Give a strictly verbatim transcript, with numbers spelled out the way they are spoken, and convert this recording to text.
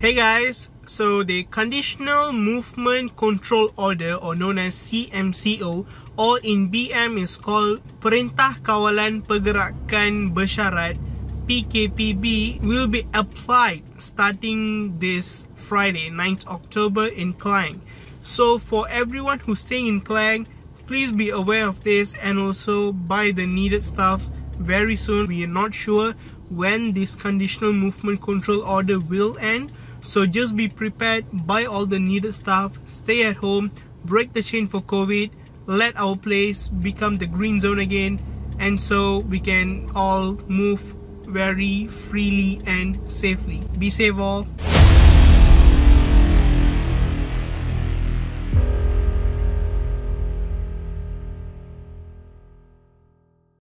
Hey guys, so the Conditional Movement Control Order, or known as C M C O, or in B M is called Perintah Kawalan Pergerakan Bersyarat, P K P B, will be applied starting this Friday, ninth October in Klang. So for everyone who's staying in Klang, please be aware of this and also buy the needed stuff very soon. We are not sure when this Conditional Movement Control Order will end, so just be prepared, buy all the needed stuff, stay at home, break the chain for COVID, let our place become the green zone again, and so we can all move very freely and safely. Be safe all.